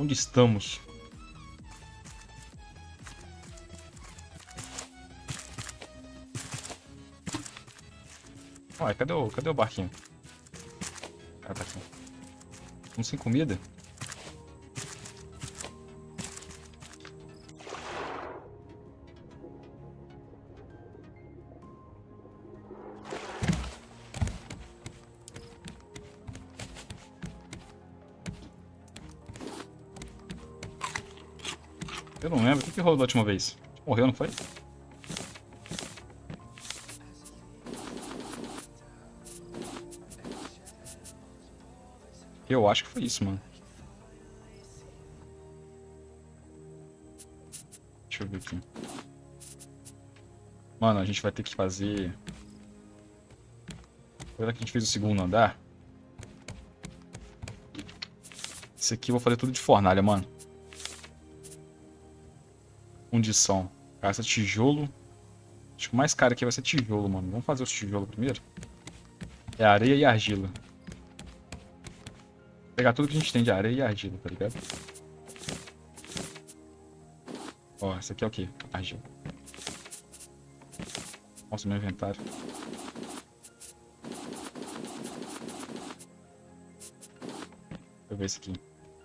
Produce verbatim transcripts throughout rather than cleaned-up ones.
Onde estamos? Ué, cadê o, cadê o barquinho? Ah, tá aqui. Estamos sem comida? Eu não lembro. O que que rolou da última vez? Morreu, não foi? Eu acho que foi isso, mano. Deixa eu ver aqui. Mano, a gente vai ter que fazer... Agora que a gente fez o segundo andar... Esse aqui eu vou fazer tudo de fornalha, mano. Fundição. Gasta tijolo. Acho que o mais caro aqui vai ser tijolo, mano. Vamos fazer os tijolos primeiro. É areia e argila. Vou pegar tudo que a gente tem de areia e argila, tá ligado? Ó, esse aqui é o quê? Argila. Nossa, meu inventário. Deixa eu ver esse aqui.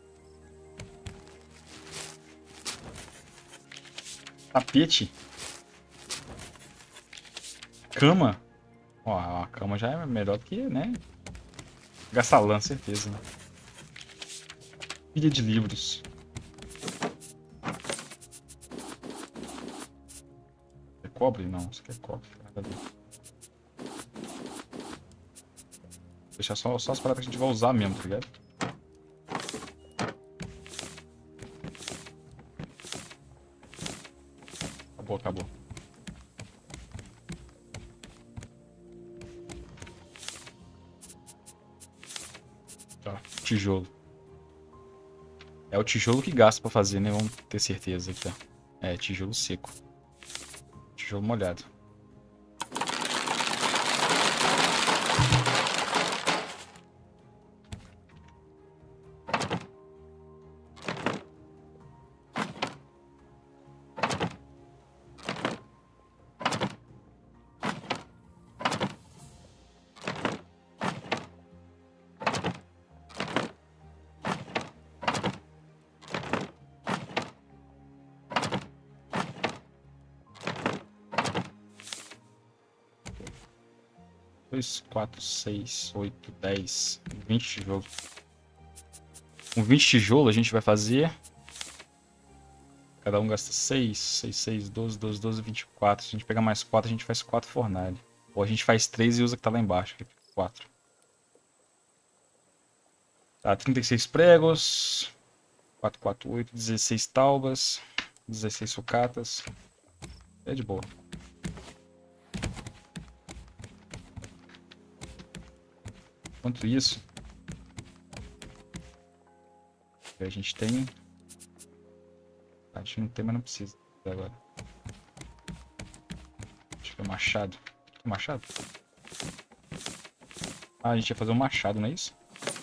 Tapete. Cama. Ó, a cama já é melhor do que, né? Gasta lã, certeza, né? Pilha de livros. É cobre? Não, isso aqui é cobre. Nada a ver. Deixar só, só as paradas que a gente vai usar mesmo, tá ligado? Acabou, acabou. Tá, tijolo. É o tijolo que gasta pra fazer, né? Vamos ter certeza aqui, ó. É, tijolo seco. Tijolo molhado. dois, quatro, seis, oito, dez, vinte tijolos. Com vinte tijolos a gente vai fazer... Cada um gasta seis, seis, seis, doze, doze, doze, vinte e quatro. Se a gente pegar mais quatro, a gente faz quatro fornalhas. Ou a gente faz três e usa o que tá lá embaixo. quatro. Tá, trinta e seis pregos. quatro, quatro, oito, dezesseis taubas. dezesseis sucatas. É de boa. Enquanto isso, a gente tem... A gente não tem, mas não precisa agora. Deixa eu ver, machado. Machado? Ah, a gente ia fazer um machado, não é isso?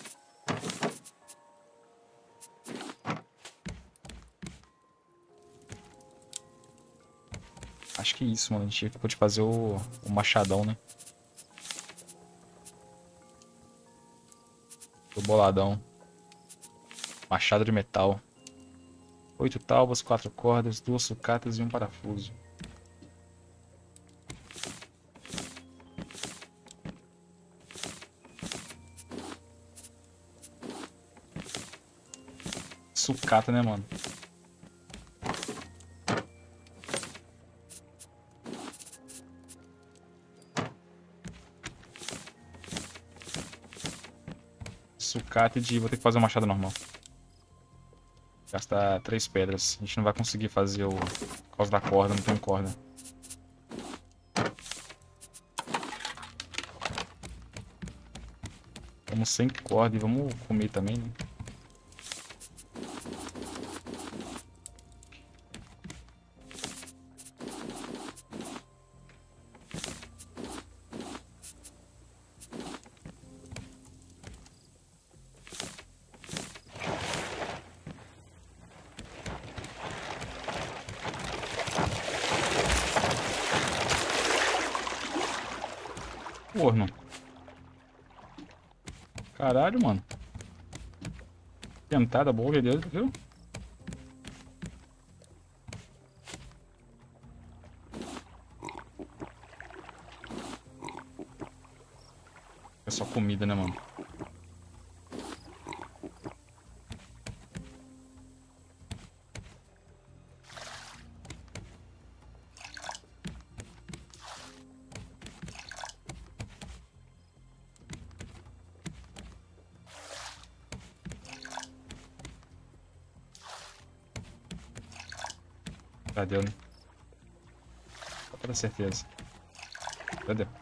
Acho que é isso, mano. A gente pode fazer o, o machadão, né? O boladão. Machado de metal. Oito tábuas, quatro cordas, duas sucatas e um parafuso. Sucata, né, mano? Sucata de... Vou ter que fazer um machado normal. Gastar três pedras. A gente não vai conseguir fazer o... Por causa da corda, não tem corda. Vamos sem corda e vamos comer também, né? forno. Caralho, mano. Tentada boa, Deus, viu? É só comida, né, mano? Já deu, né? Só pra ter certeza. Já deu.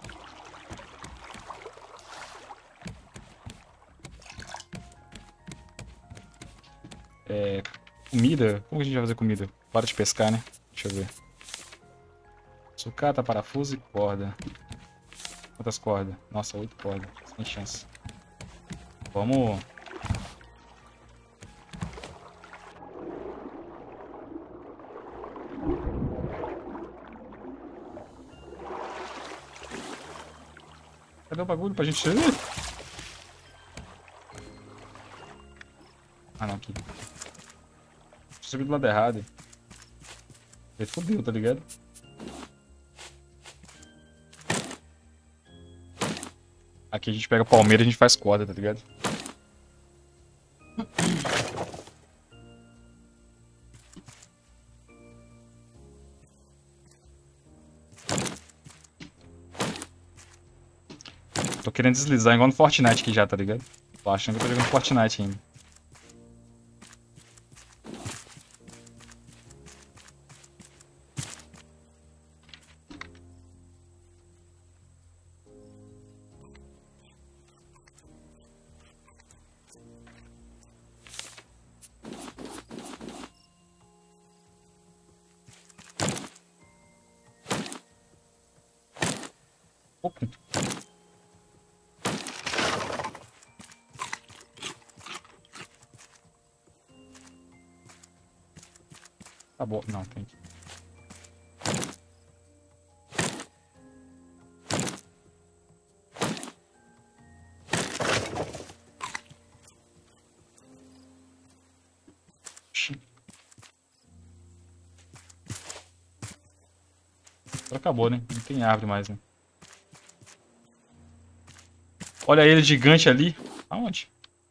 É... Comida? Como que a gente vai fazer comida? Para de pescar, né? Deixa eu ver. Sucata, parafuso e corda. Quantas cordas? Nossa, oito cordas. Sem chance. Vamos... Cadê o bagulho pra gente... Ah, não, aqui. Subi do lado errado. Ele fodeu, tá ligado? Aqui a gente pega palmeira e a gente faz corda, tá ligado? Tô querendo deslizar igual no Fortnite aqui já, tá ligado? Tô achando que eu tô jogando Fortnite ainda. Pouco. Tá bom, não, tem que... Agora acabou, né? Não tem árvore mais, né? Olha ele gigante ali. Aonde?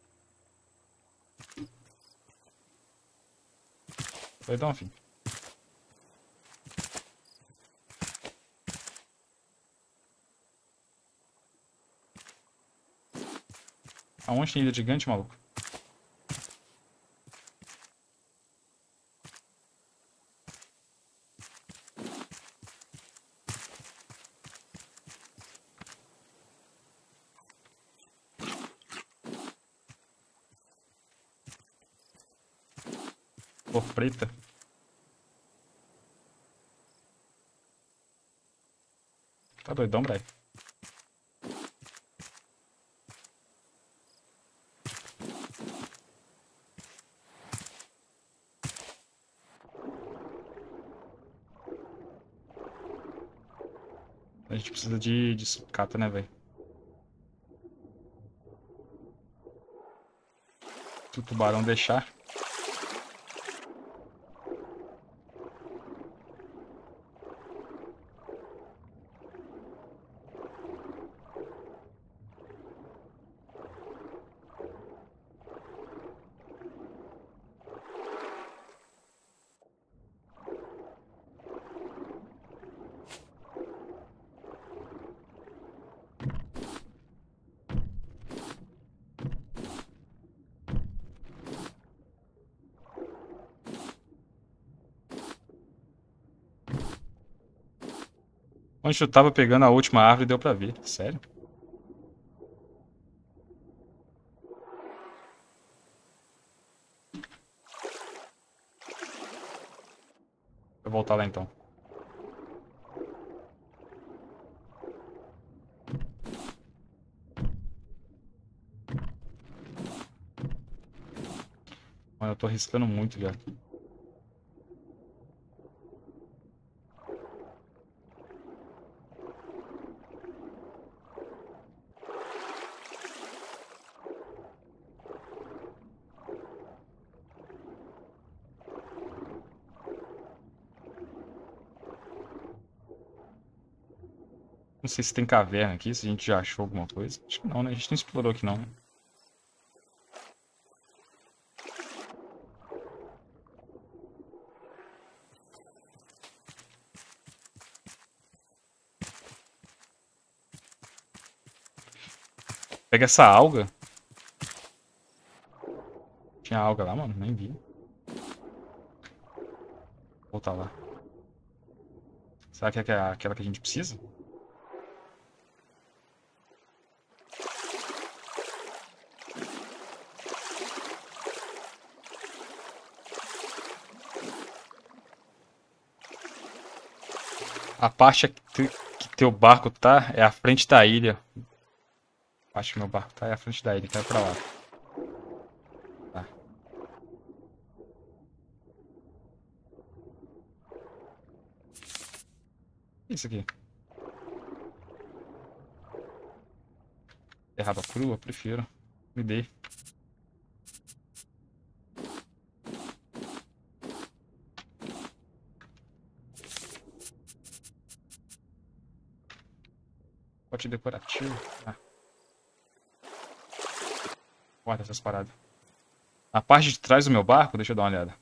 Vai dar um fim. Aonde tem ilha gigante, maluco? Cor preta. Tá doidão, Bray? A gente precisa de, de sucata, né, velho? Se o tubarão deixar. Onde eu tava pegando a última árvore deu pra ver. Sério? Vou voltar lá então. Mano, eu tô arriscando muito já. Não sei se tem caverna aqui, se a gente já achou alguma coisa. Acho que não, né? A gente não explorou aqui não, né? Pega essa alga. Tinha alga lá, mano? Nem vi. Vou voltar lá. Será que é aquela que a gente precisa? A parte que teu barco tá é a frente da ilha. A parte que meu barco tá é a frente da ilha. Então é pra lá. Tá. Isso aqui. Erraba crua? Prefiro. Me dê. Pote decorativo. Ah. Guarda essas paradas. A parte de trás do meu barco, deixa eu dar uma olhada.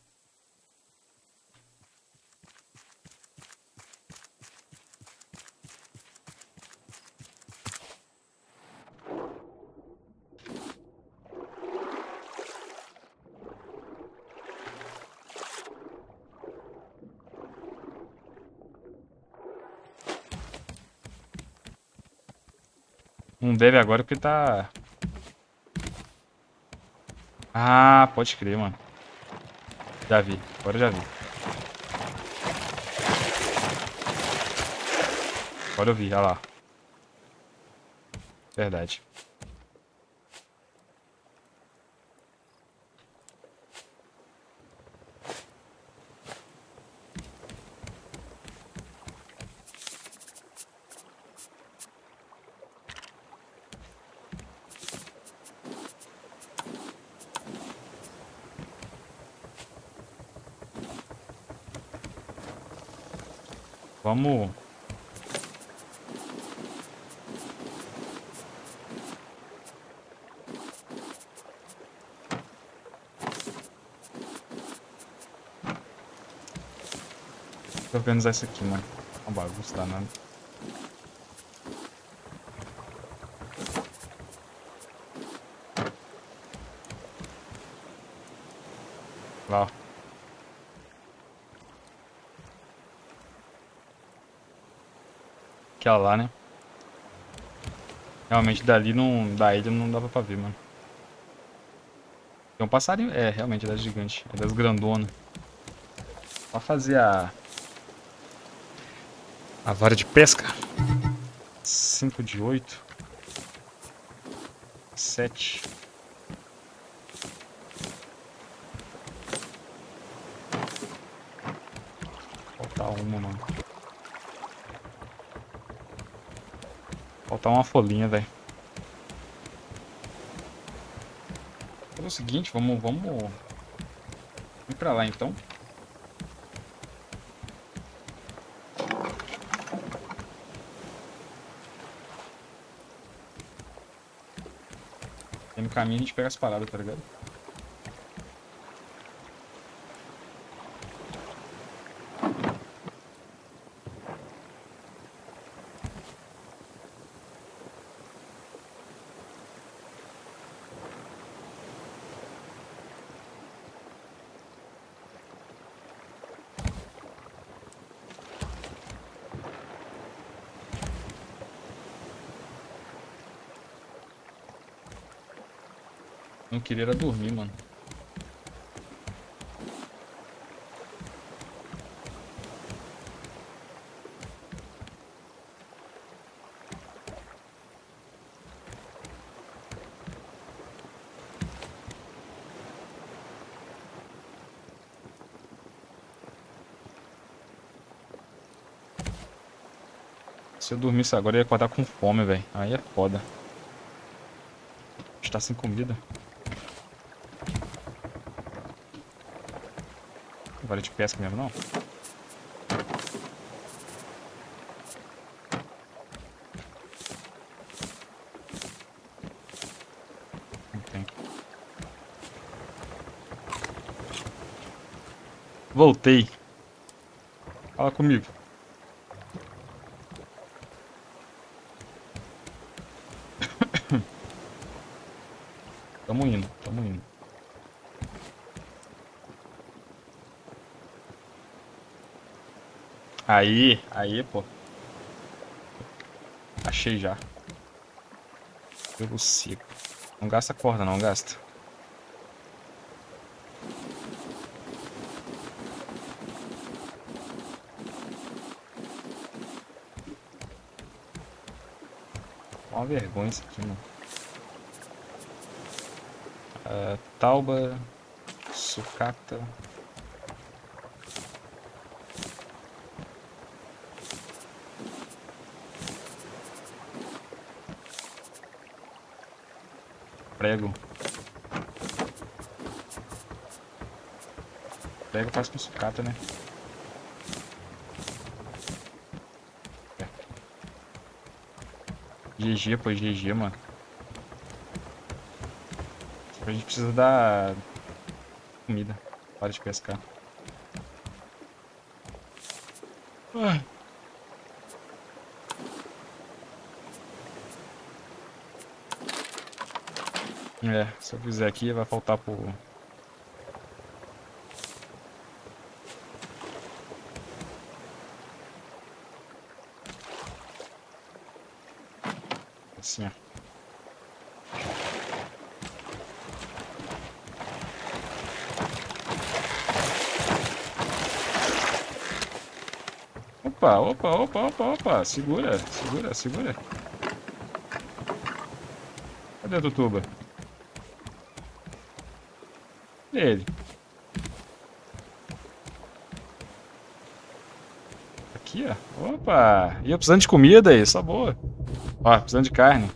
Não deve agora porque tá... Ah, pode crer, mano. Já vi. Agora eu já vi. Agora eu vi, olha lá. Verdade. Vamos... Vou organizar isso aqui, mano. Uma bagunça danada. Lá, ó. Aquela lá, né? Realmente dali não... Da ilha não dava pra ver, mano. Tem um passarinho... É, realmente, é das gigantes. É das grandonas. Pra fazer a... A vara de pesca. cinco de oito. sete. Falta uma, mano. Falta uma folhinha, velho. É o seguinte, vamos... Vamos... Ir pra lá, então. E no caminho a gente pega as paradas, tá ligado? Não queria era dormir, mano. Se eu dormisse agora, eu ia acordar com fome, velho. Aí é foda. Está sem comida. Não vale de pesca mesmo, não? Voltei. Fala comigo. Tamo indo, tamo indo. Aí, aí, pô. Achei já. Pelo seco. Não gasta corda, não gasta. Uma vergonha isso aqui, mano. Uh, tauba. Sucata. Prego. Prego faz com sucata, né? É. G G, pô, G G, mano. A gente precisa dar comida. Para de pescar. Ai. É, se eu fizer aqui vai faltar pro... Assim, ó. Opa, opa, opa, opa, opa. Segura, segura, segura. Cadê a tutuba? E ele? Aqui, ó. Opa! E eu precisando de comida aí, só boa. Ó, precisando de carne.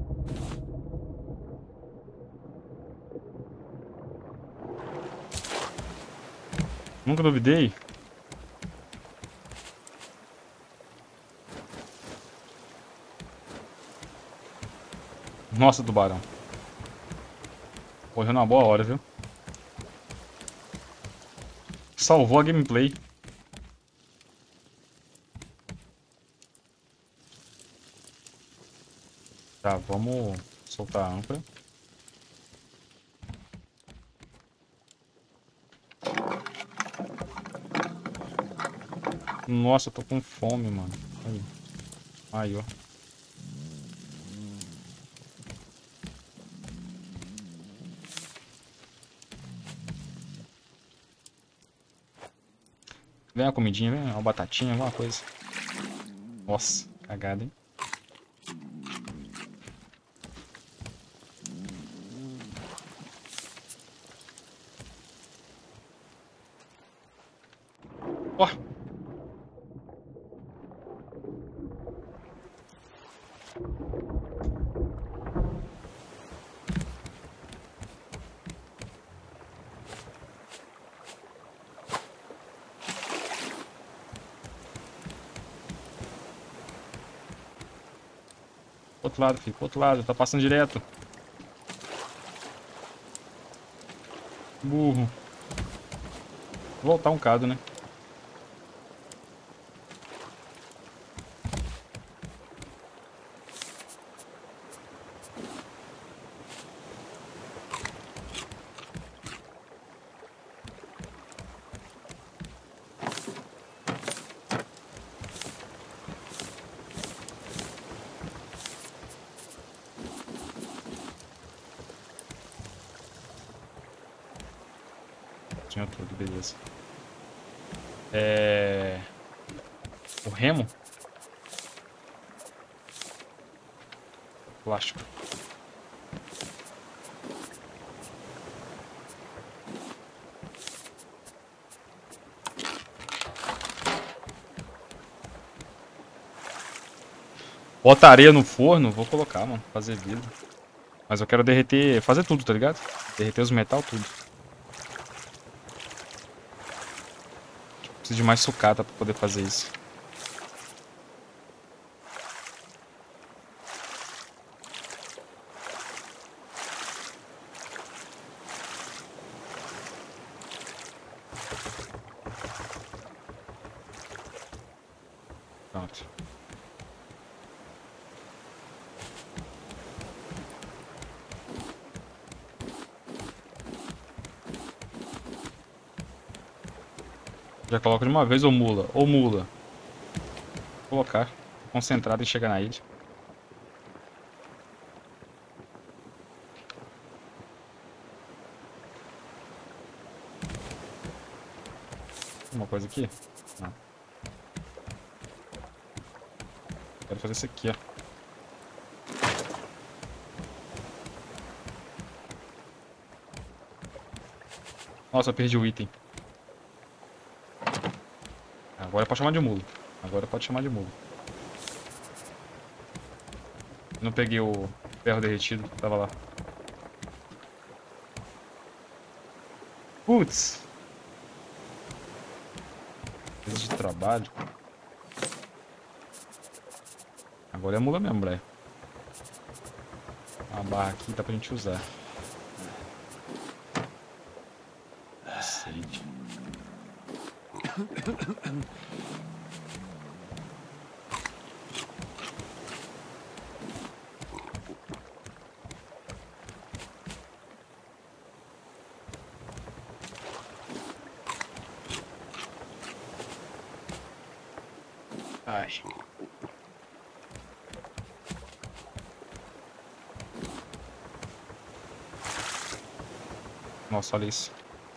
Nunca duvidei. Nossa, tubarão. Morreu numa boa hora, viu? Salvou a gameplay. Tá, vamos soltar a âncora. Nossa, eu tô com fome, mano. Aí, aí ó. Vem uma comidinha, vem uma batatinha, alguma coisa. Nossa, cagada, hein? Ó. Outro lado, filho. Outro lado. Tá passando direto. Burro. Vou voltar um bocado, né? Tinha tudo, beleza. É... O remo? Plástico. Bota areia no forno, vou colocar, mano, fazer vidro. Mas eu quero derreter, fazer tudo, tá ligado? Derreter os metal, tudo. Preciso de mais sucata pra poder fazer isso. Pronto. Já coloca de uma vez ou mula? Ou mula. Vou colocar. Concentrado em chegar na ilha. Uma coisa aqui? Não. Quero fazer isso aqui, ó. Nossa, eu perdi o item. Agora pode chamar de mulo. Agora pode chamar de mulo. Não peguei o ferro derretido que tava lá. Putz. Coisa de trabalho. Agora é mula mesmo, Brian. A barra aqui dá pra gente usar. Sede. Ai. Nossa, olha isso.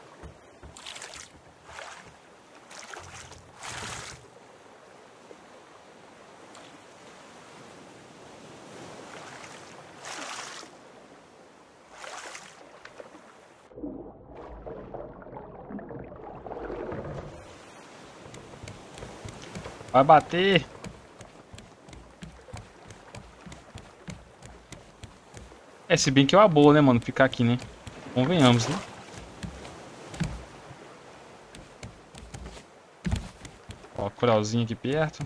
Vai bater. É, se bem que é uma boa, né, mano? Ficar aqui, né? Convenhamos, né? Ó, coralzinho aqui perto.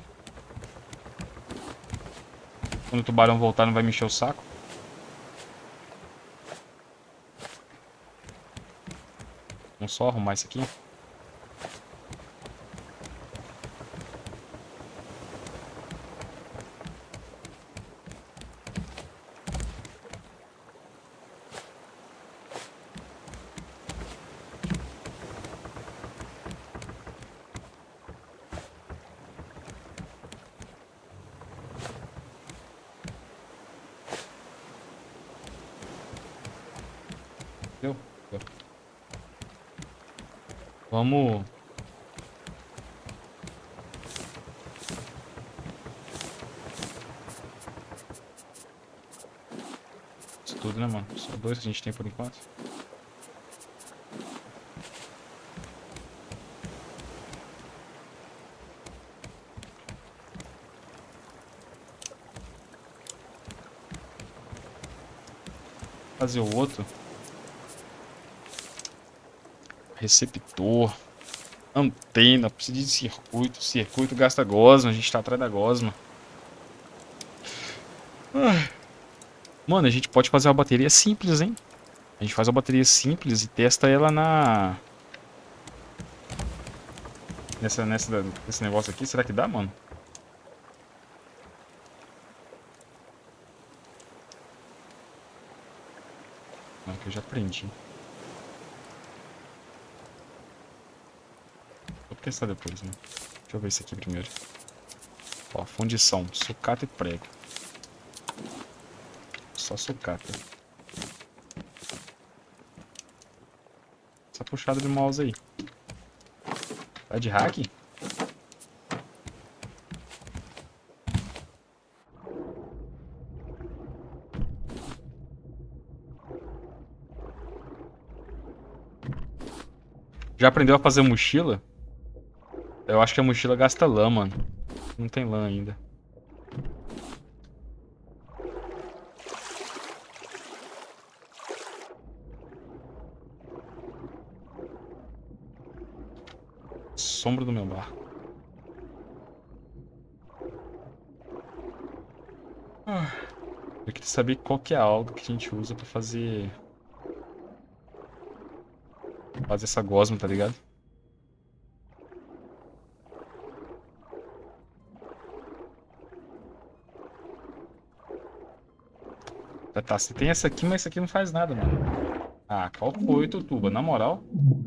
Quando o tubarão voltar, não vai me encher o saco. Vamos só arrumar isso aqui. Deu? Deu. Vamos... Isso tudo, né, mano? Só dois que a gente tem por enquanto. Fazer o outro. Receptor. Antena. Precisa de circuito. Circuito gasta gosma. A gente tá atrás da gosma. Mano, a gente pode fazer uma bateria simples, hein? A gente faz uma bateria simples e testa ela na... Nessa, nessa, nesse negócio aqui. Será que dá, mano? Não, que eu já aprendi. Vou testar depois, né? Deixa eu ver isso aqui primeiro. Ó, fundição. Sucata e prego. Só sucata. Essa puxada de mouse aí. Tá de hack? Já aprendeu a fazer mochila? Eu acho que a mochila gasta lã, mano. Não tem lã ainda. Sombra do meu barco. Ah, eu queria saber qual que é a alga que a gente usa pra fazer... Fazer essa gosma, tá ligado? Tá, você tem essa aqui, mas essa aqui não faz nada, mano. Ah, qual foi, Tutuba? Na moral?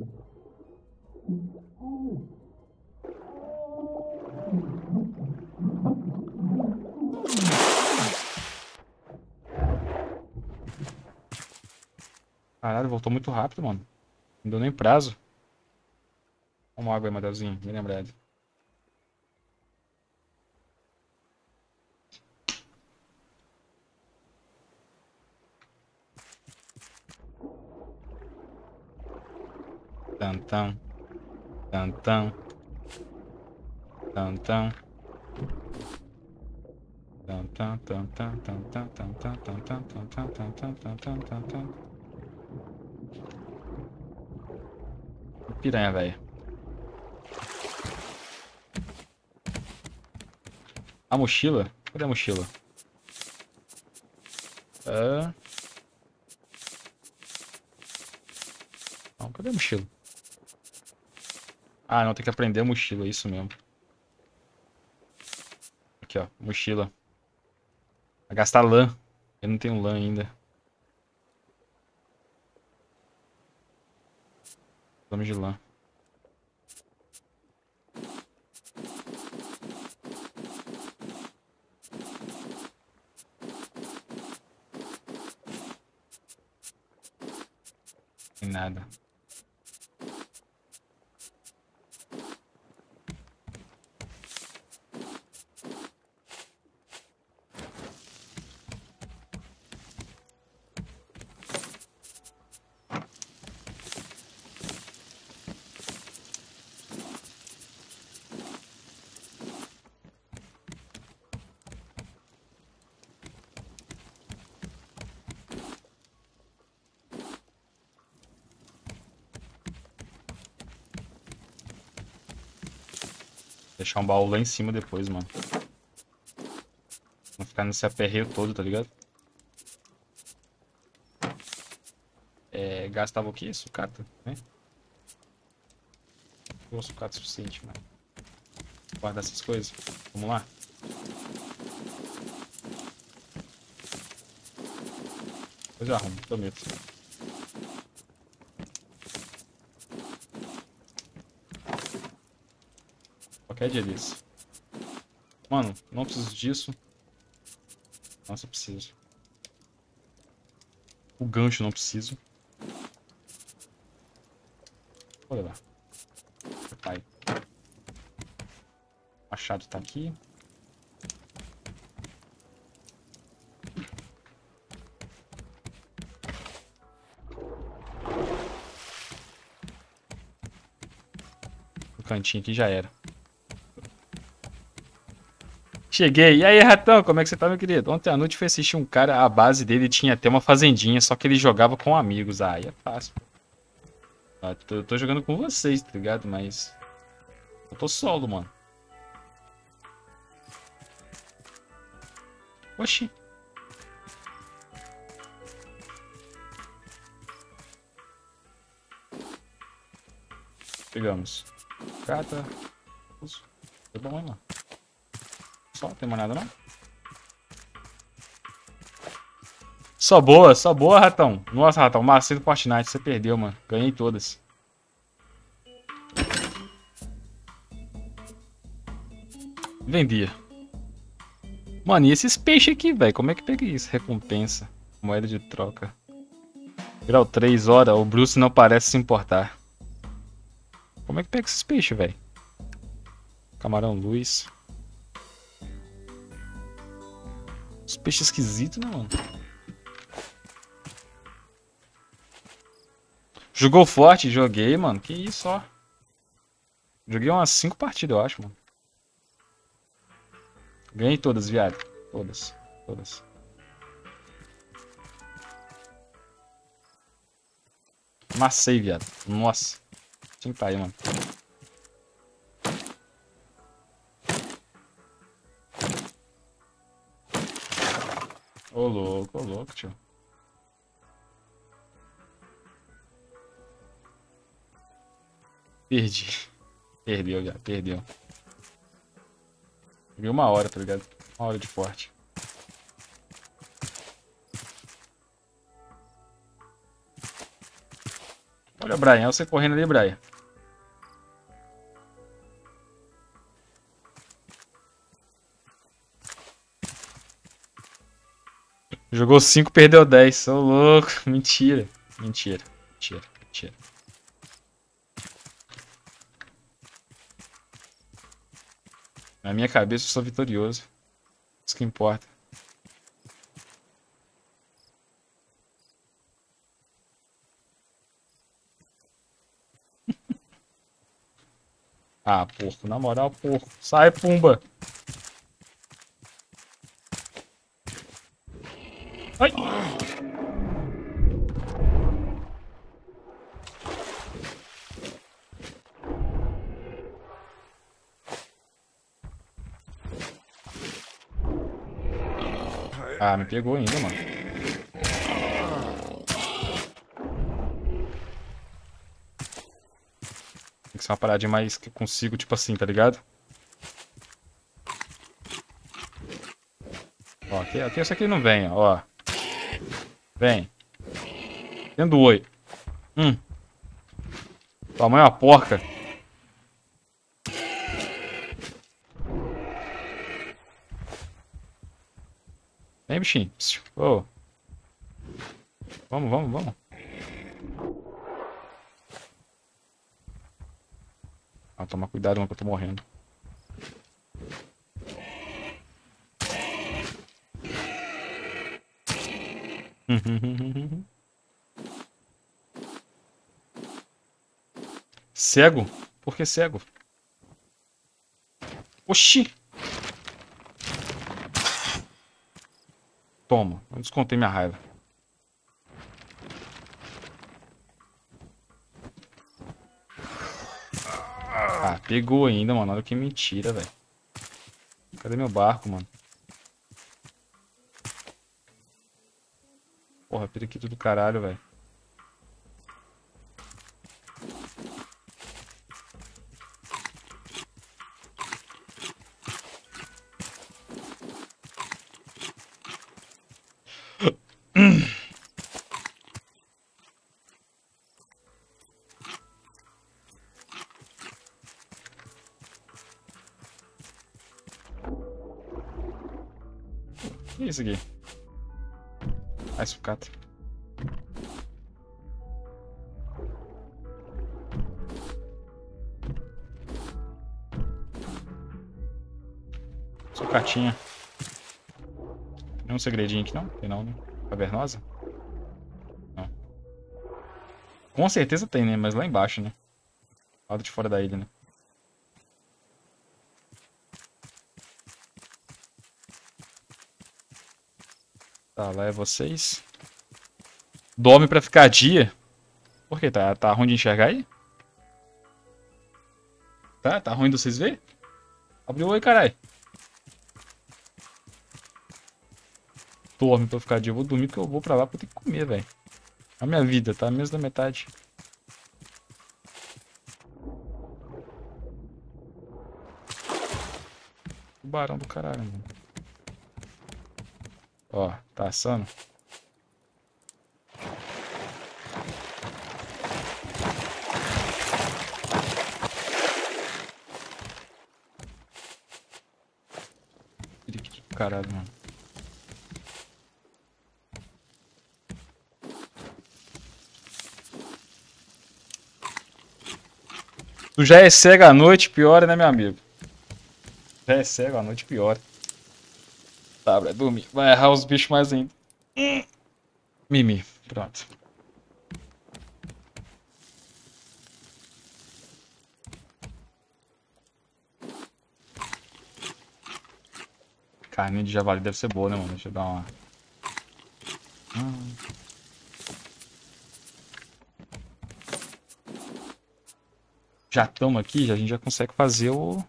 Caralho, voltou muito rápido, mano. Não deu nem prazo. Toma água aí, Madelzinho. Bem lembrado. Tantão. Tantão. Tantão. Tantão, tantão, tantão, tantão, tantão, tantão, tantão, tantão, tantão. Piranha, velho. A mochila? Cadê a mochila? Ah. Não, cadê a mochila? Ah, não, tem que aprender a mochila, é isso mesmo. Aqui, ó, mochila. Vai gastar lã. Eu não tenho lã ainda. Vamos de lã. Tem nada. Deixar um baú lá em cima depois, mano. Não ficar nesse aperreio todo, tá ligado? É, gastava o quê? Sucata, né? Boa sucata suficiente, mano. Guardar essas coisas. Vamos lá? Depois eu arrumo, prometo. Qualquer dia desse. Mano, não preciso disso. Nossa, eu preciso. O gancho não preciso. Olha lá. Vai. O machado tá aqui. O cantinho aqui já era. Cheguei. E aí, ratão, como é que você tá, meu querido? Ontem à noite fui assistir um cara, a base dele tinha até uma fazendinha, só que ele jogava com amigos. Ah, aí é fácil. Ah, tô, eu tô jogando com vocês, tá ligado? Mas eu tô solo, mano. Oxi. Pegamos. Cata. Foi bom, hein, mano. Só, não tem mais nada não? Só boa, só boa, ratão. Nossa, ratão, macete do Fortnite, você perdeu, mano. Ganhei todas. Vendia. Mano, e esses peixes aqui, velho? Como é que pega isso? Recompensa. Moeda de troca. Grau três, hora. O Bruce não parece se importar. Como é que pega esses peixes, velho? Camarão luz. Os peixes esquisitos, né, mano? Jogou forte? Joguei, mano. Que isso, ó. Joguei umas cinco partidas, eu acho, mano. Ganhei todas, viado. Todas. Todas. Macei, viado. Nossa. Tinha que tá aí, mano. Ô louco, ô louco, tio. Perdi. Perdeu, já, perdeu. Joguei uma hora, tá ligado? Uma hora de forte. Olha, Brian. Olha você correndo ali, Brian. Jogou cinco, perdeu dez. Sou louco. Mentira. Mentira. Mentira. Mentira. Na minha cabeça eu sou vitorioso. Isso que importa. Ah, porco. Na moral, porco. Sai, pumba. Ai. Ah, me pegou ainda, mano. Tem que ser uma paradinha mais que eu consigo, tipo assim, tá ligado? Ó, aqui, aqui essa aqui não vem, ó. Vem. Tendo oi. Hum. Tua mãe é uma porca. Vem, bichinho. Oh. Vamos, vamos, vamos. Ah, toma cuidado, mano, que eu tô morrendo. Cego? Por que cego? Oxi! Toma, eu descontei minha raiva. Ah, pegou ainda, mano. Olha que mentira, velho. Cadê meu barco, mano? Porra, periquito do caralho, velho. O que é isso aqui? Ai, sucata. Sucatinha. Tem um segredinho aqui, não? Tem não, né? Cavernosa? Não. Com certeza tem, né? Mas lá embaixo, né? Lado de fora da ilha, né? Tá, lá é vocês. Dorme pra ficar dia. Por quê? Tá, tá ruim de enxergar aí? Tá? Tá ruim de vocês verem? Abriu o oi, caralho. Dorme pra ficar dia. Eu vou dormir porque eu vou pra lá porque eu tenho que comer, velho. A minha vida, tá? Menos da metade. Tubarão do caralho, mano. Ó, tá assando. Caralho, mano. Tu já é cego à noite, piora, né, meu amigo? Já é cego à noite, piora. Tá, vai dormir. Vai errar os bichos mais ainda. Hum. Mimi, pronto. Carne de javali deve ser boa, né, mano? Deixa eu dar uma... Hum. Já estamos aqui, já, a gente já consegue fazer o...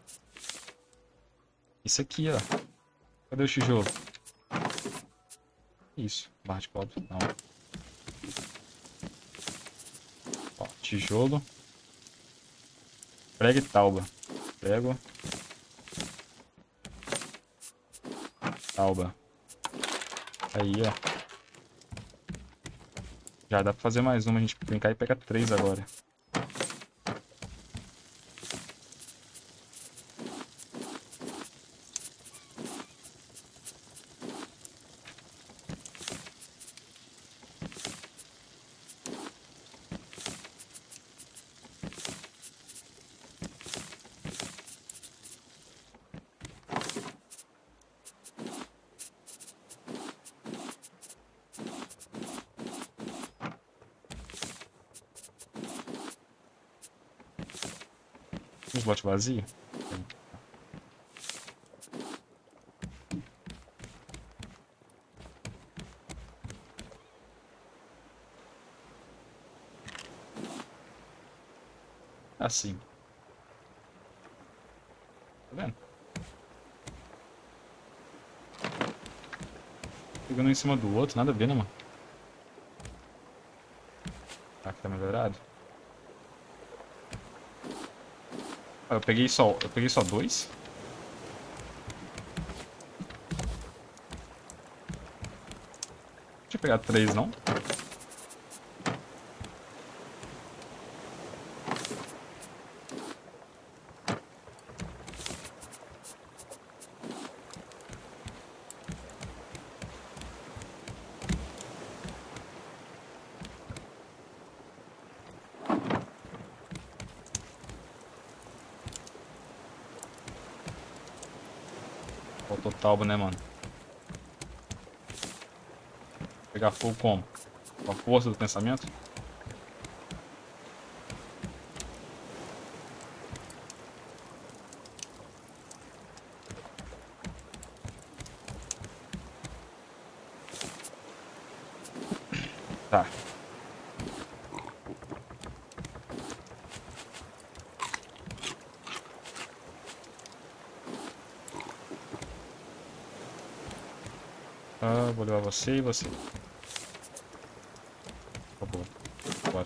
Isso aqui, ó. Cadê o tijolo? Isso, barra de cobre, não. Ó, tijolo. Prego e tauba. Prego. Tauba. Aí, ó. Já dá pra fazer mais uma, a gente brincar e pegar três agora. Um slot vazio? Tem. Assim. Tá vendo? Pegando um em cima do outro, nada a ver, né, mano? Tá, que tá melhorado. Ah, eu peguei só, eu peguei só dois. Não tinha pegado três, não? Faltou talbo, né, mano? Pegar fogo como? Com a força do pensamento? Tá. Ah, vou levar você e você. Por favor. Bora.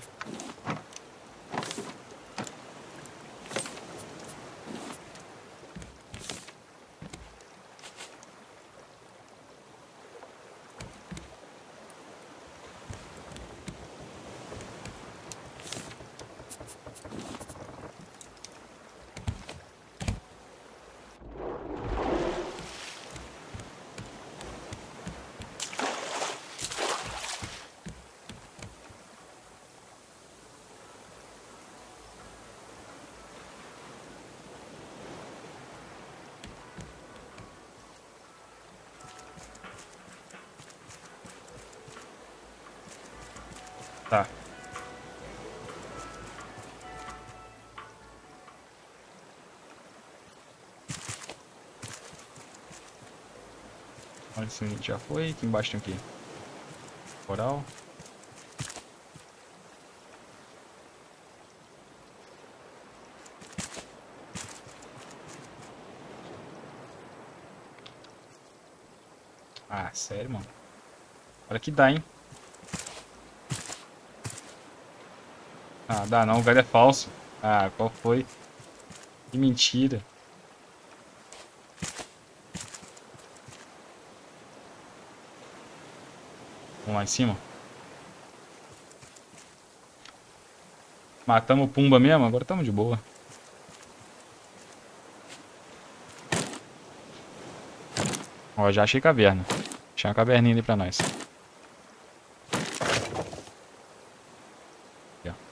Tá. Olha, esse gente já foi. Aqui embaixo tem o quê? Coral. Ah, sério, mano? Olha que dá, hein? Ah, dá não, o velho é falso. Ah, qual foi? Que mentira. Vamos lá em cima. Matamos o Pumba mesmo, agora estamos de boa. Ó, já achei caverna. Achei uma caverninha ali pra nós. Aqui, ó.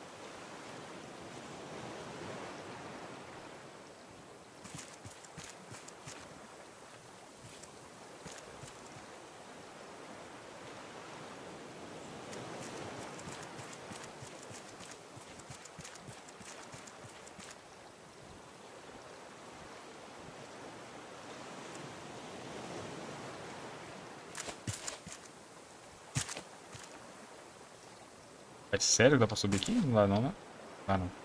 É sério que dá pra subir aqui? Não dá não, né? Dá não.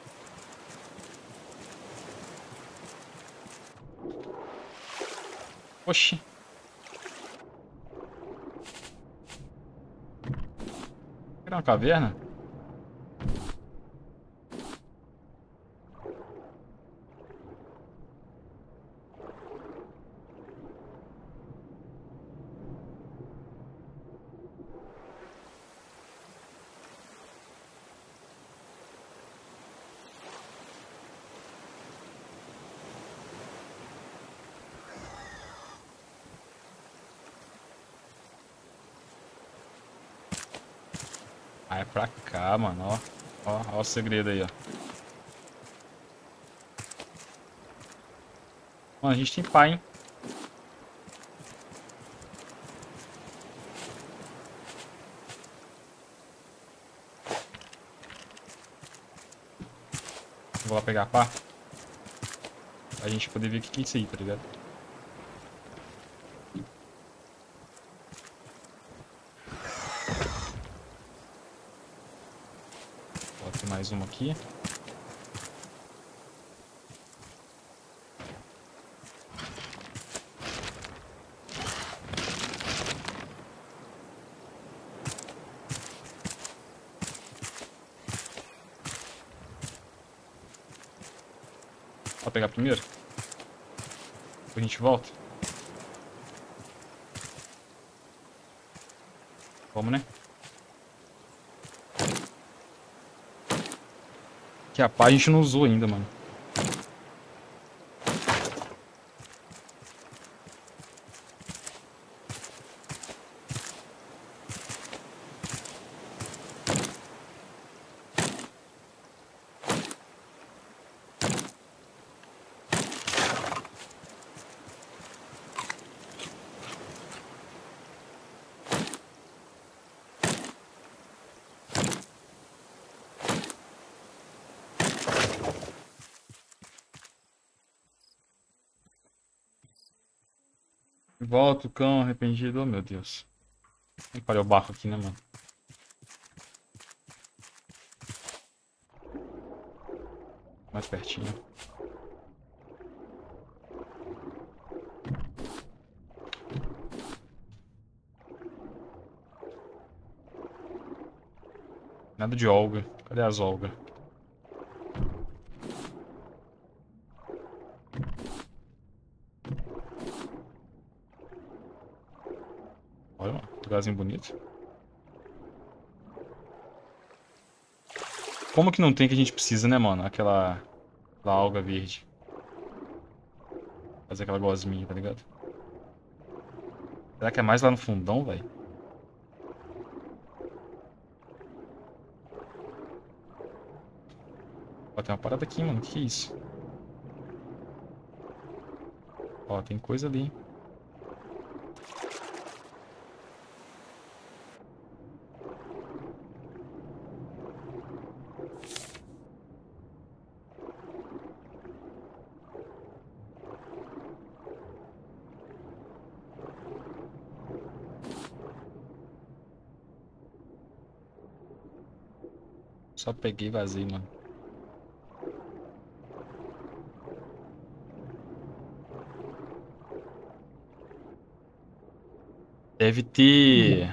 Oxi. Era uma caverna? Ah, é pra cá, mano, ó. Ó, ó o segredo aí, ó. Mano, a gente tem pá, hein? Vou lá pegar a pá. Pra gente poder ver o que que é isso aí, tá ligado? Bota mais uma aqui. Vou pegar primeiro. Depois a gente volta. Vamos, né? Que a pá a gente não usou ainda, mano. Volta o cão arrependido. Oh, meu Deus. Vamos parar o barco aqui, né, mano? Mais pertinho. Nada de Olga. Cadê as Olga? Olha, mano. Lugarzinho bonito. Como que não tem que a gente precisa, né, mano? Aquela... Aquela alga verde. Fazer aquela gosminha, tá ligado? Será que é mais lá no fundão, velho? Ó, tem uma parada aqui, mano. Que que é isso? Ó, tem coisa ali, hein? Só peguei e vazei, mano. Deve ter...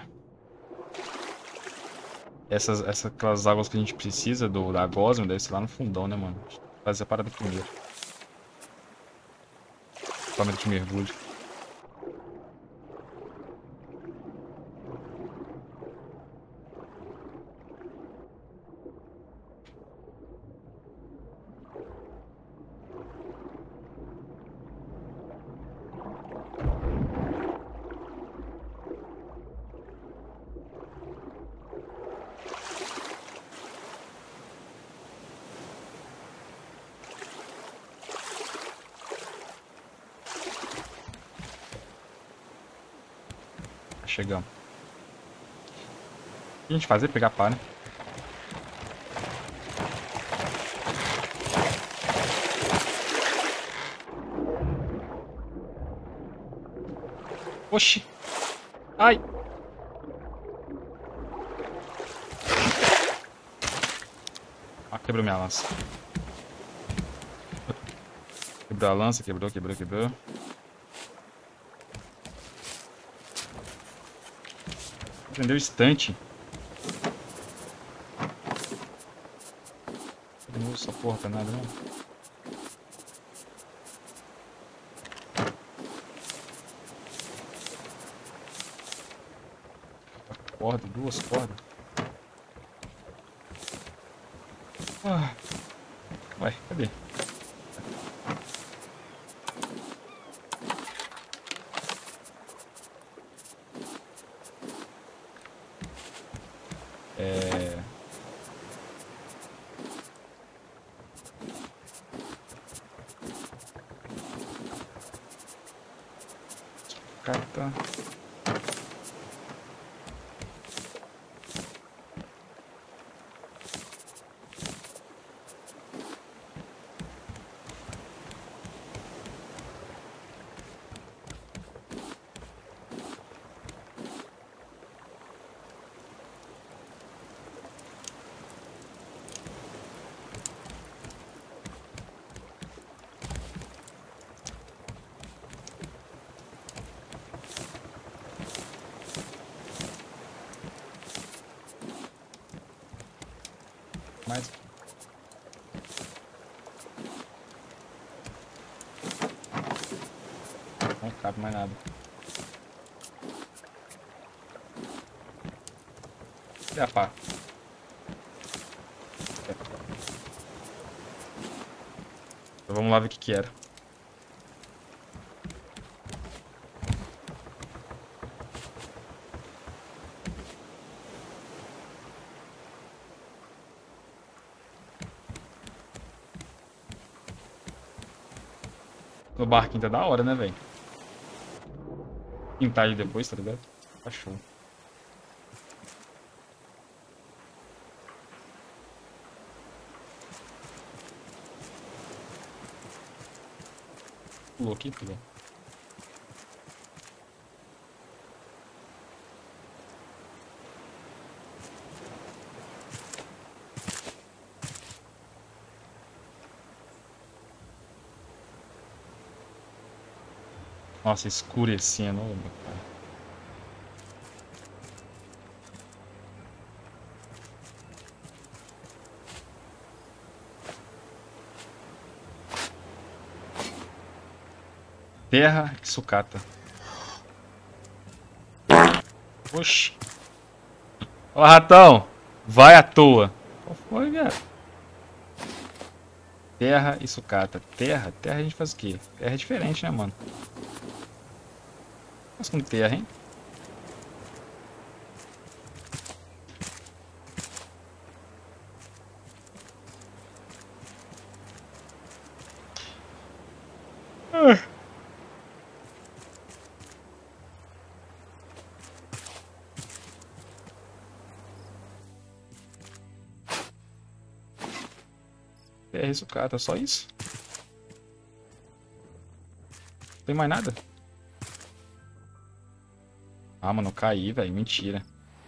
Essas, essas aquelas águas que a gente precisa do, da gosma, deve ser lá no fundão, né, mano? Deixa eu fazer a parada primeiro. Equipamento de mergulho. Chegamos. O que a gente fazer? Pegar pá, né? Oxi! Ai! Ah, quebrou minha lança. Quebrou a lança, quebrou, quebrou, quebrou. Prendeu o estante. Não usa essa porra pra nada, não. Corda, duas cordas. Ah. Ué, cadê? É... Sucata. Mais. Não cabe mais nada. E a pá? Então vamos lá ver o que que era. O barquinho tá da hora, né, velho? Pintar ele depois, tá ligado? Tá show. Pulou aqui, pulou. Nossa, escurecendo. Ô, meu pai. Terra e sucata. Oxi. Ó, ratão. Vai à toa. Qual foi, viado? Terra e sucata. Terra? Terra a gente faz o quê? Terra é diferente, né, mano? Faz com terra, hein? Ah. Terra e sucata, só isso? Não tem mais nada? Ah, mano, eu caí, velho. Mentira.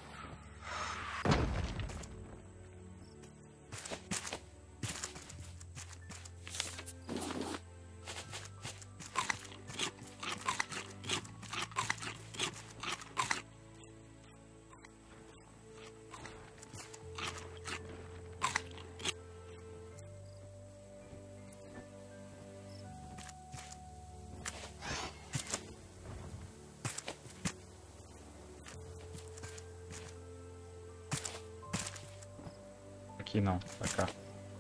Aqui não, pra cá.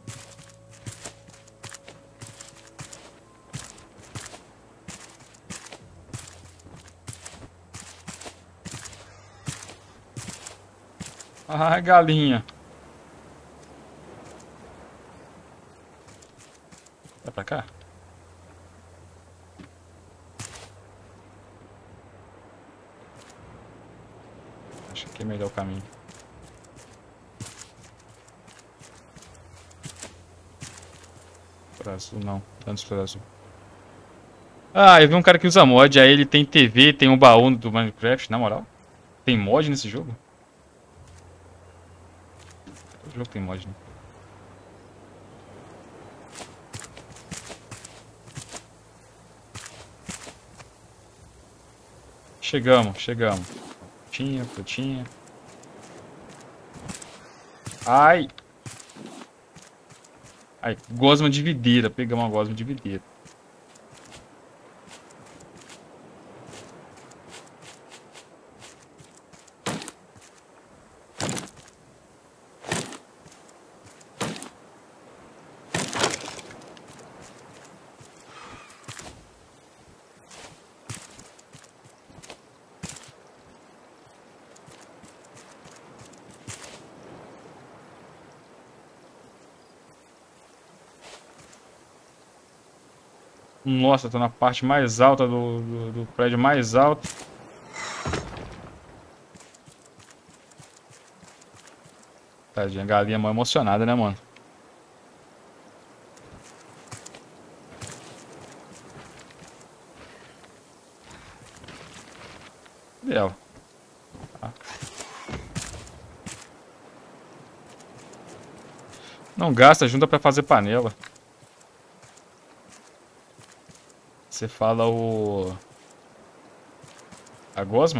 Ah, galinha. Vai pra cá? Acho que é melhor o caminho. Por azul não, antes por azul. Ah, eu vi um cara que usa mod, aí ele tem T V, tem um baú do Minecraft, na moral. Tem mod nesse jogo? Todo jogo tem mod, né? Chegamos, chegamos. Frutinha, frutinha. Ai! Ai, gosma de videira. Pegamos uma gosma de videira. Nossa, tô na parte mais alta do, do, do prédio mais alto. Tadinha, a galinha mó emocionada, né, mano? Cadê ela? Ah. Não gasta, junta pra fazer panela. Você fala o... A gosma?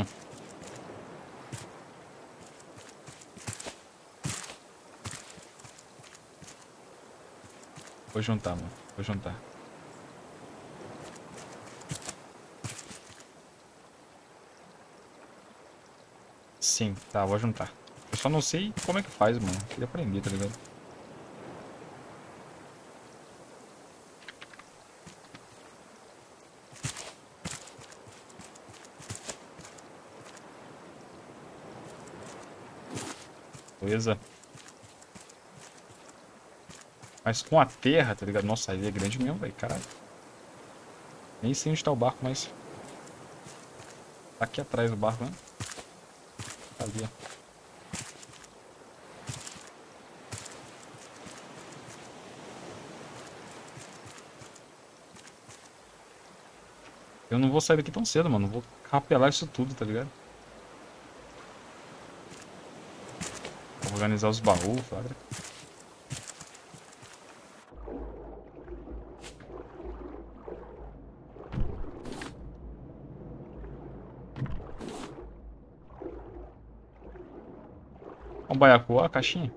Vou juntar, mano. Vou juntar. Sim, tá, vou juntar. Eu só não sei como é que faz, mano. Queria aprender, tá ligado? Beleza. Mas com a terra, tá ligado? Nossa, ele é grande mesmo, velho. Caralho. Nem sei onde tá o barco, mas... Tá aqui atrás do barco, né? Tá ali, ó. Eu não vou sair daqui tão cedo, mano. Vou rapelar isso tudo, tá ligado? Vou organizar os baús, flagra. Ó o baiacu, ó a caixinha.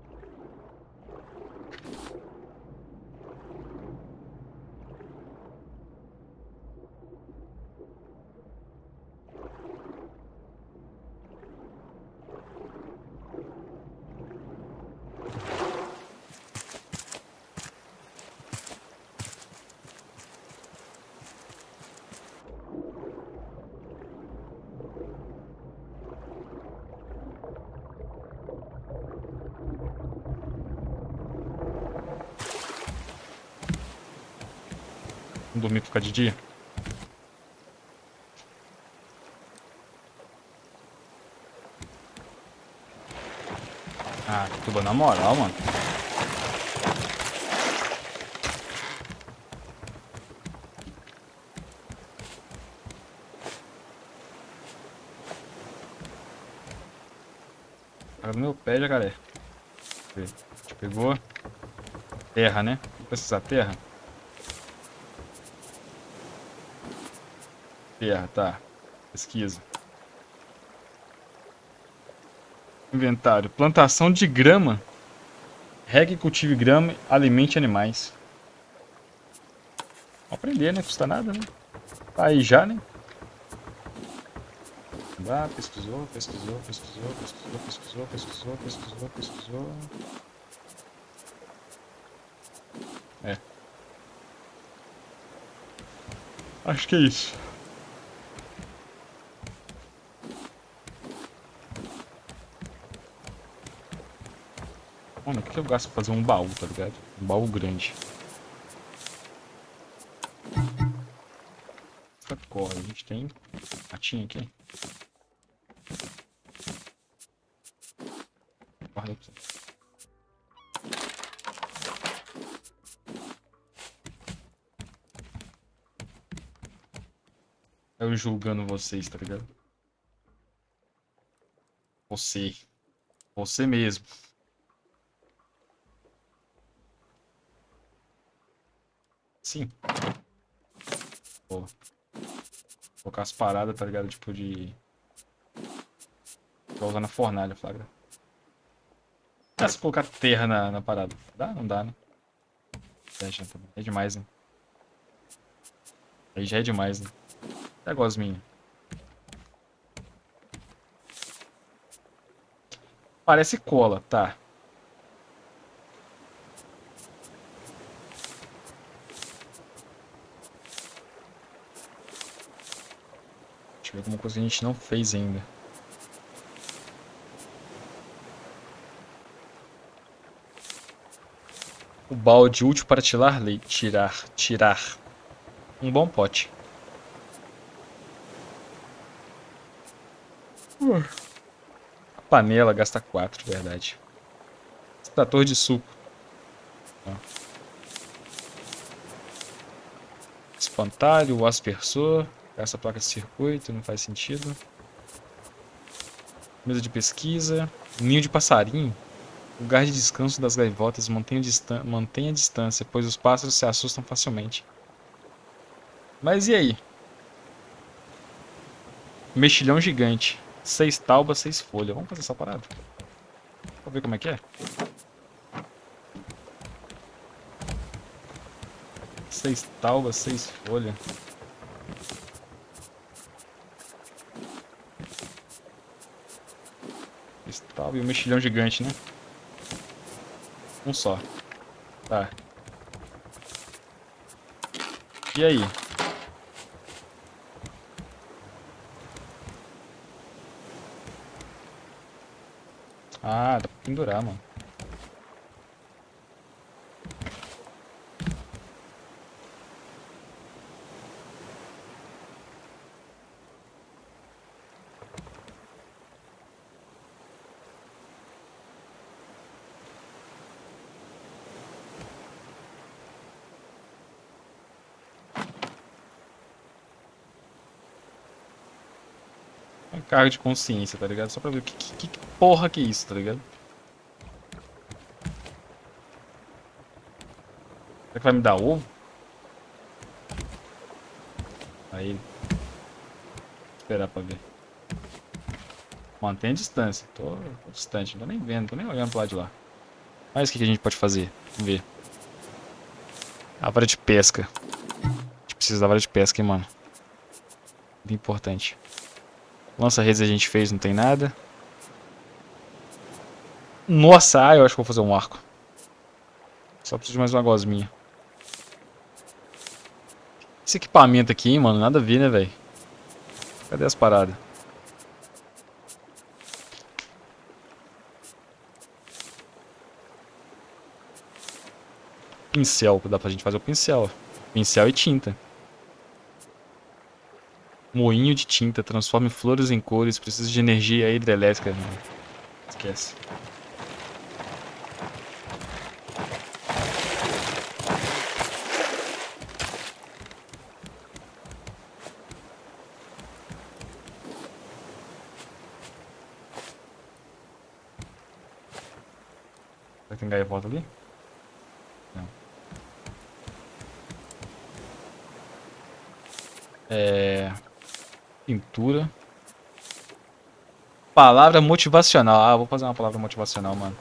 Vamos dormir pra ficar de dia. Ah, tuba na moral, mano. Tá no meu pé, jacaré. A gente pegou. Terra, né? Vou precisar terra. Terra, tá. Pesquisa. Inventário. Plantação de grama. Regue, cultive grama, alimente animais. Vamos aprender, né? Custa nada, né? Tá aí já, né? Ah, pesquisou, pesquisou, pesquisou, pesquisou, pesquisou, pesquisou, pesquisou, pesquisou. É. Acho que é isso. Mano, o que eu gasto pra fazer um baú, tá ligado? Um baú grande. Essa corda, a gente tem patinha aqui. Corda aqui. Eu julgando vocês, tá ligado? Você. Você mesmo. Sim. Vou colocar as paradas, tá ligado? Tipo de... Vou usar na fornalha, flagra. Ah, se colocar terra na, na parada. Dá? Não dá, né? Deixa, tá bom. É demais, né? Aí já é demais, né? Até gosminha. Parece cola, tá. Deixa eu ver alguma coisa que a gente não fez ainda. O balde útil para tirar leite. Tirar. Tirar. Um bom pote. Uh. A panela gasta quatro, de verdade. Extrator de suco. Ó. Espantalho, o aspersor. Gasta placa de circuito, não faz sentido. Mesa de pesquisa. Ninho de passarinho. Lugar de descanso das gaivotas. Mantenha, distan mantenha a distância, pois os pássaros se assustam facilmente. Mas e aí? Mexilhão gigante. Seis taubas, seis folhas. Vamos fazer essa parada. Vamos ver como é que é. Seis taubas, seis folhas. Seis taubas e um mexilhão gigante, né? Um só. Tá. E aí? Ah, dá pra pendurar, mano. Uma carga de consciência, tá ligado? Só pra ver o que, que, que porra que é isso, tá ligado? Será que vai me dar ovo? Aí. Esperar pra ver. Mantém a distância. Tô, tô distante, não tô nem vendo, tô nem olhando pro lado de lá. Mas o que, que a gente pode fazer? Vamos ver. A vara de pesca. A gente precisa da vara de pesca, hein, mano. Muito importante. Lança-redes a gente fez, não tem nada. Nossa, ah, eu acho que vou fazer um arco. Só preciso de mais uma gosminha. Esse equipamento aqui, hein, mano, nada a ver, né, velho? Cadê as paradas? Pincel, dá pra gente fazer o pincel. Pincel e tinta. Moinho de tinta, transforme flores em cores, precisa de energia hidrelétrica. Esquece. Será que tem gaivota ali? Não. É... Pintura. Palavra motivacional. Ah, vou fazer uma palavra motivacional, mano.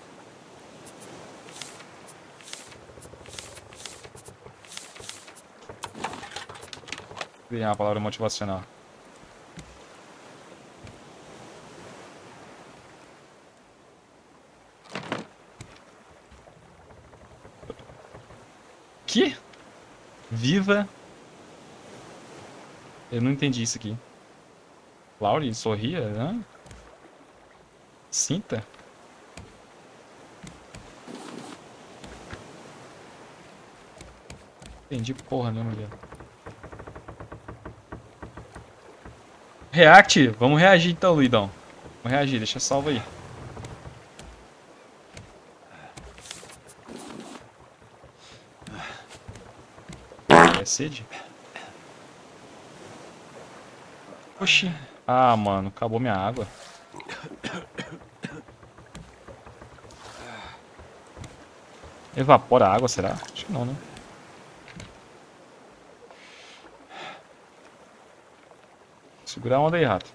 Criar uma palavra motivacional. Que? Viva. Eu não entendi isso aqui. Laurie, sorria? Hã? Sinta? Entendi porra nenhuma, velho. React, vamos reagir então, Luidão. Vamos reagir, deixa salvo aí. É sede? Oxi. Ah, mano, acabou minha água. Evapora a água, será? Acho que não, né? Segura a onda aí, rato.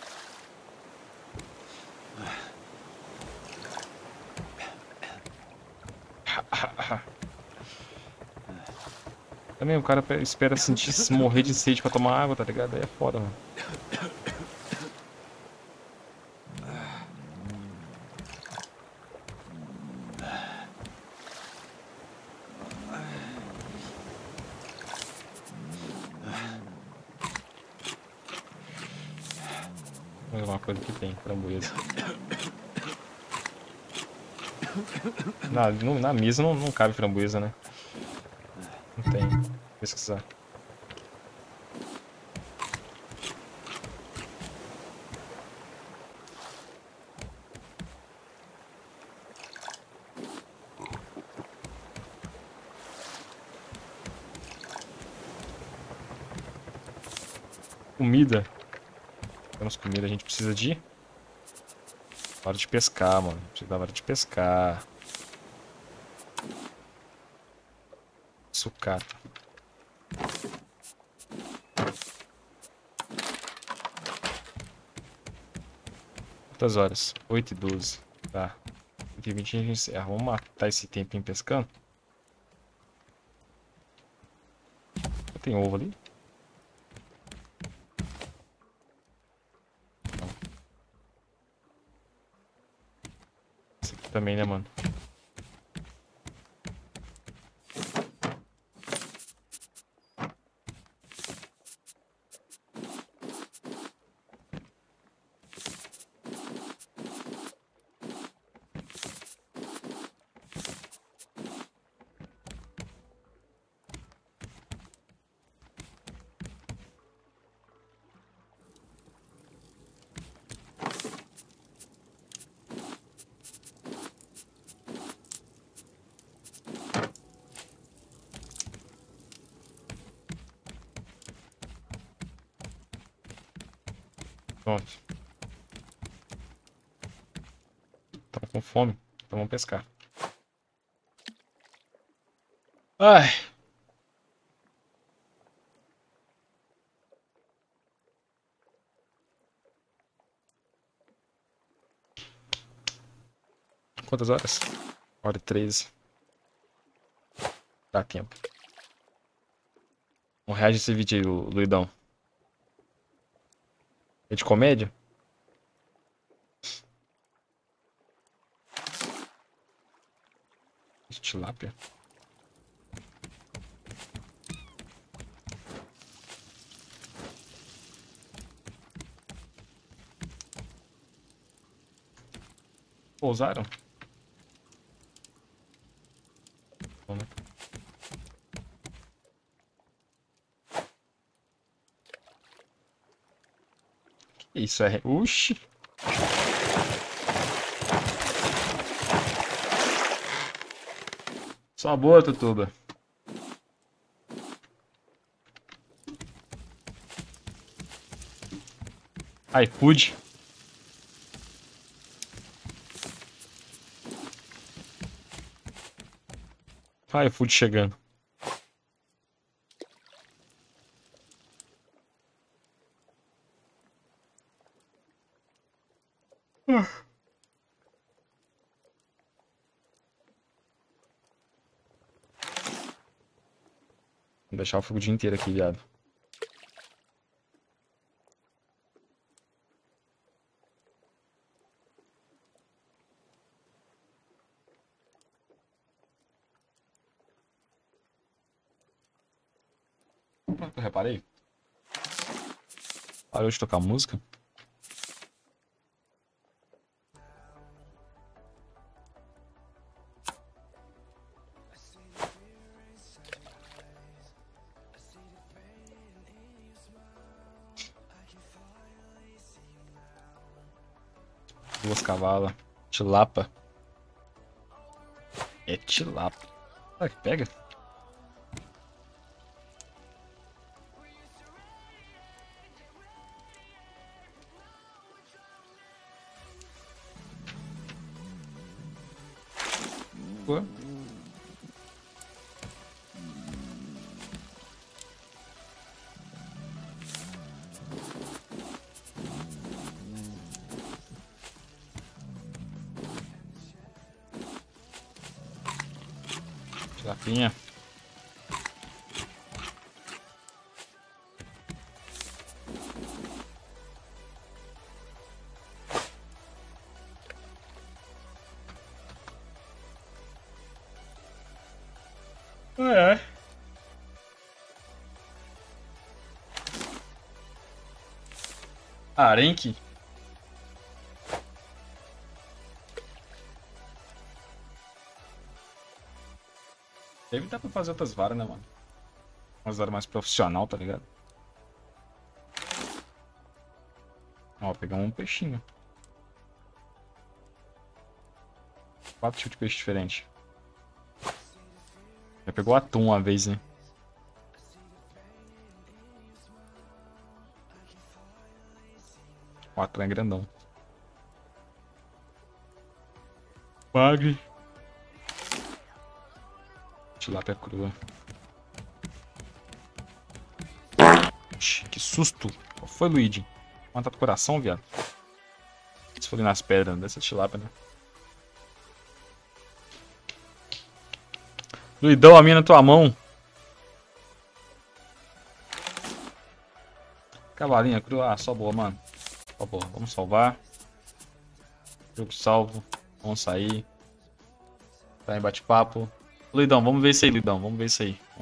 Também o cara espera sentir morrer de sede pra tomar água, tá ligado? Aí é foda, mano. Mais uma coisa que tem, framboesa. Na, no, na mesa não, não cabe framboesa, né? Não tem. Vou pesquisar. Comida. Temos comida, a gente precisa de... Hora de pescar, mano. Precisa da hora de pescar. Sucata. Quantas horas? oito e doze. Tá. oito e vinte a gente encerra. Vamos matar esse tempinho pescando. Tem ovo ali? Não. Esse aqui também, né, mano? Pronto. Estamos com fome. Então vamos pescar. Ai. Quantas horas? Hora e treze. Dá tempo. Não reage esse vídeo aí, Lu- Luidão. É de comédia? Tilápia. Pousaram? Vamos. Que isso é? Uxi! Só boa, Tutuba. iFood. iFood chegando. Ah. Vou deixar o fogo o dia inteiro aqui, viado. Pronto, eu reparei. Parou de tocar música. Duas cavalas. Tilapa. É tilapa. Olha que pega. Boa. Tilapinha. É, é. Arenque. Deve dar pra fazer outras varas, né, mano? Umas varas mais profissional, tá ligado? Ó, pegamos um peixinho. Quatro tipos de peixe diferentes. Já pegou atum uma vez, né? O Acran é grandão. Bagre. Tilápia crua. Oxi, que susto. Qual foi, Luigi? Mata pro coração, viado. Se for ali nas pedras, dessa tilápia, né? Luidão, a minha na tua mão. Cavalinha crua. Ah, só boa, mano. Só boa. Vamos salvar. Jogo salvo. Vamos sair. Tá em bate-papo. Lidão, vamos ver isso aí, Lidão. Vamos ver isso aí.